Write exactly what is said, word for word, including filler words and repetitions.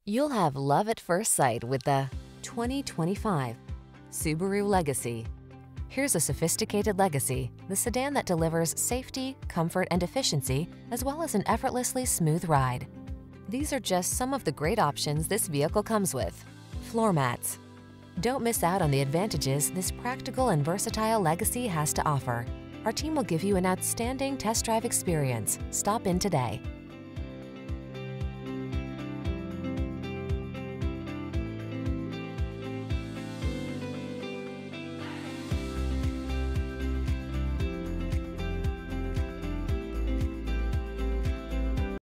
You'll have love at first sight with the twenty twenty-five Subaru Legacy. Here's a sophisticated Legacy, the sedan that delivers safety, comfort, and efficiency, as well as an effortlessly smooth ride. These are just some of the great options this vehicle comes with: floor mats. Don't miss out on the advantages this practical and versatile Legacy has to offer. Our team will give you an outstanding test drive experience. Stop in today.